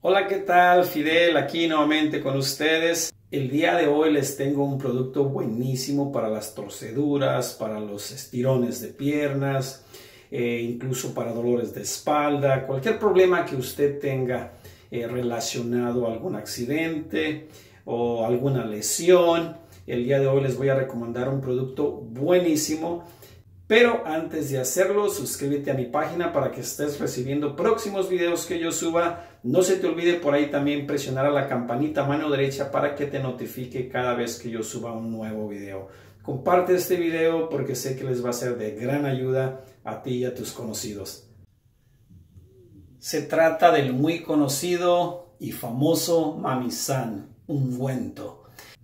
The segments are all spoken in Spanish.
Hola, ¿qué tal? Fidel aquí nuevamente con ustedes. El día de hoy les tengo un producto buenísimo para las torceduras, para los estirones de piernas, incluso para dolores de espalda, cualquier problema que usted tenga relacionado a algún accidente o alguna lesión. El día de hoy les voy a recomendar un producto buenísimo. Pero antes de hacerlo, suscríbete a mi página para que estés recibiendo próximos videos que yo suba. No se te olvide por ahí también presionar a la campanita a mano derecha para que te notifique cada vez que yo suba un nuevo video. Comparte este video porque sé que les va a ser de gran ayuda a ti y a tus conocidos. Se trata del muy conocido y famoso Mamisan ungüento.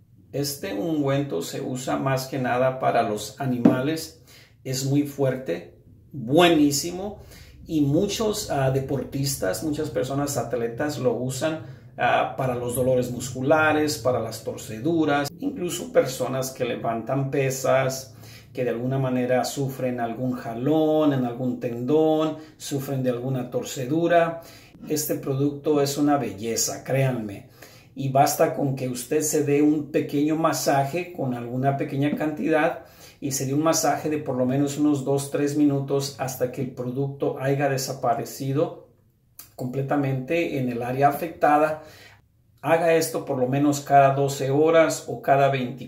Este ungüento se usa más que nada para los animales. Es muy fuerte, buenísimo, y muchos deportistas, muchas personas atletas lo usan para los dolores musculares, para las torceduras, incluso personas que levantan pesas, que de alguna manera sufren algún jalón en algún tendón, sufren de alguna torcedura. Este producto es una belleza, créanme. Y basta con que usted se dé un pequeño masaje con alguna pequeña cantidad y se dé un masaje de por lo menos unos 2-3 minutos hasta que el producto haya desaparecido completamente en el área afectada. Haga esto por lo menos cada 12 horas o cada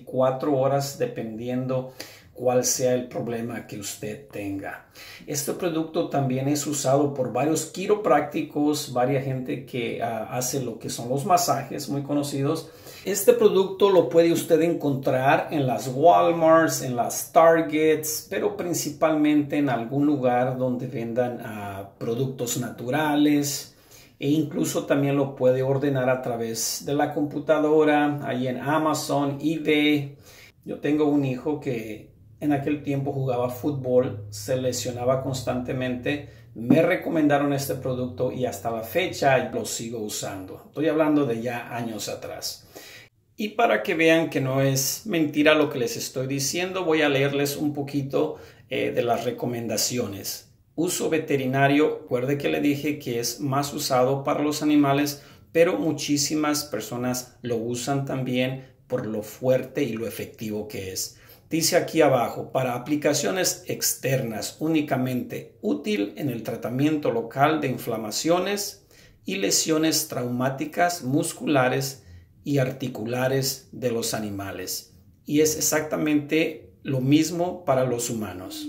24 horas dependiendo cuál sea el problema que usted tenga. Este producto también es usado por varios quiroprácticos, varias gente que hace lo que son los masajes muy conocidos. Este producto lo puede usted encontrar en las Walmarts, en las Targets, pero principalmente en algún lugar donde vendan productos naturales, e incluso también lo puede ordenar a través de la computadora, ahí en Amazon, eBay. Yo tengo un hijo que en aquel tiempo jugaba fútbol, se lesionaba constantemente. Me recomendaron este producto y hasta la fecha lo sigo usando. Estoy hablando de ya años atrás. Y para que vean que no es mentira lo que les estoy diciendo, voy a leerles un poquito de las recomendaciones. Uso veterinario, recuerde que le dije que es más usado para los animales, pero muchísimas personas lo usan también por lo fuerte y lo efectivo que es. Dice aquí abajo, para aplicaciones externas únicamente útil en el tratamiento local de inflamaciones y lesiones traumáticas musculares y articulares de los animales. Y es exactamente lo mismo para los humanos.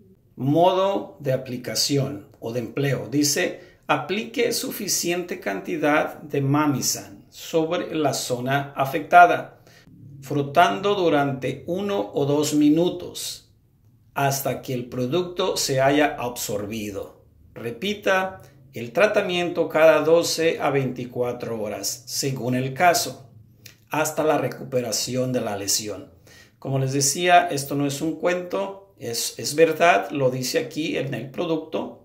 Modo de aplicación o de empleo. Dice, aplique suficiente cantidad de Mamisan sobre la zona afectada, frotando durante 1 o 2 minutos hasta que el producto se haya absorbido. Repita el tratamiento cada 12 a 24 horas, según el caso, hasta la recuperación de la lesión. Como les decía, esto no es un cuento, es verdad, lo dice aquí en el producto.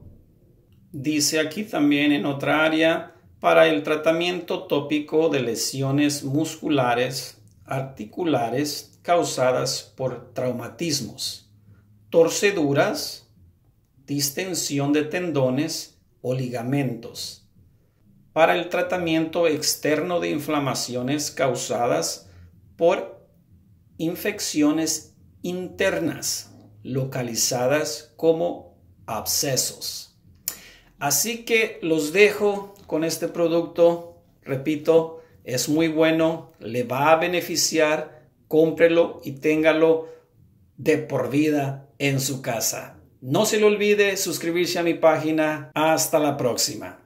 Dice aquí también en otra área, para el tratamiento tópico de lesiones musculares, articulares causadas por traumatismos, torceduras, distensión de tendones o ligamentos. Para el tratamiento externo de inflamaciones causadas por infecciones internas localizadas como abscesos. Así que los dejo con este producto, repito, es muy bueno, le va a beneficiar, cómprelo y téngalo de por vida en su casa. No se le olvide suscribirse a mi página. Hasta la próxima.